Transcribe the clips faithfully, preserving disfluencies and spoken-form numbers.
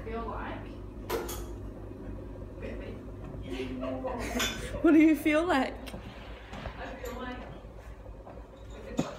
feel like? What do you feel like? I feel like we could watch.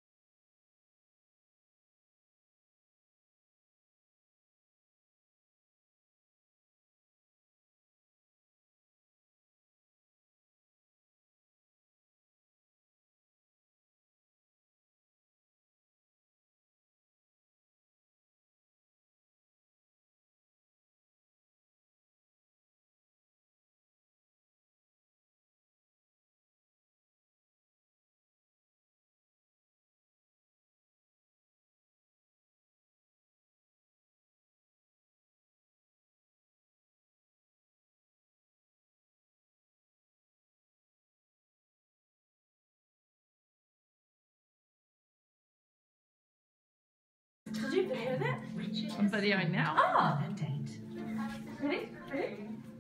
Did you video that? I'm videoing now. Oh! Ready? Ready?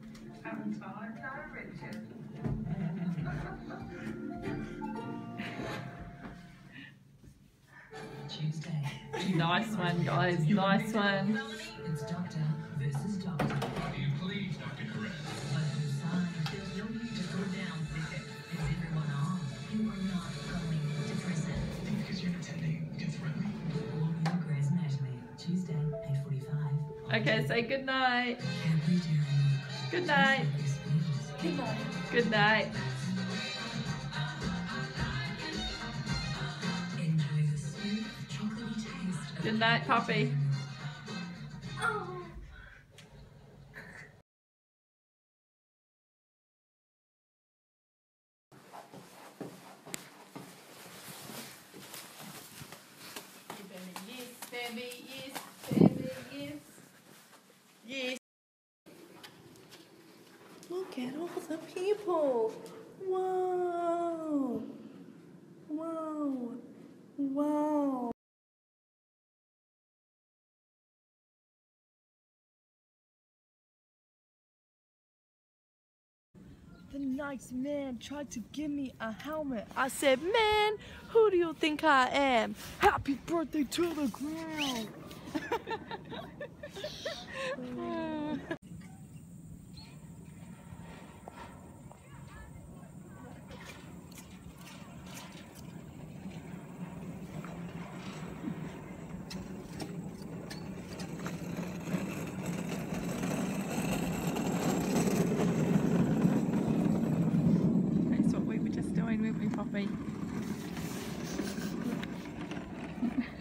Tuesday. Nice one, guys. Nice one. It's doctor versus doctor. Are you pleased, Doctor Correct? On whose side? There's no need to go down with it. Is everyone on? You are not going to prison. Because you're pretending to threaten me? All your Grey's Anatomy. Tuesday, eight forty-five. Okay, say good night. Can't be daring. Good night. Good night. Good night. Enjoy the smooth, chocolatey taste of Good night, Poppy. Oh. Yes, baby, yes, baby, yes. Yes. Look at all the people. Whoa. Whoa. Whoa. The nice man tried to give me a helmet. I said, man, who do you think I am? Happy birthday to the ground. That's what we were just doing, weren't we, Poppy?